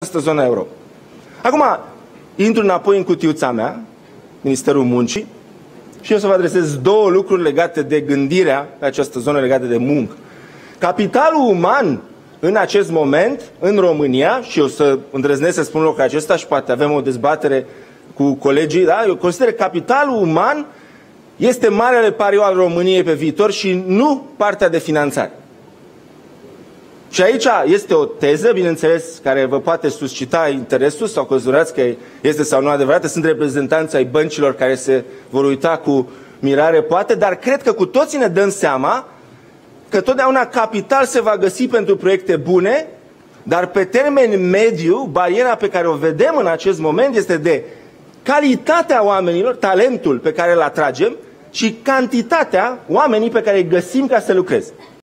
această zonă euro. Acum, intru înapoi în cutiuța mea, Ministerul Muncii, și eu să vă adresez două lucruri legate de gândirea pe această zonă legate de muncă. Capitalul uman în acest moment, în România, și eu să îndrăznesc să spun lucrul acesta și poate avem o dezbatere cu colegii, da? Eu consider că capitalul uman este marele pariu al României pe viitor și nu partea de finanțare. Și aici este o teză, bineînțeles, care vă poate suscita interesul sau considerați că este sau nu adevărată. Sunt reprezentanți ai băncilor care se vor uita cu mirare, poate, dar cred că cu toții ne dăm seama că totdeauna capital se va găsi pentru proiecte bune, dar pe termen mediu, bariera pe care o vedem în acest moment este de calitatea oamenilor, talentul pe care îl atragem și cantitatea oamenii pe care îi găsim ca să lucreze.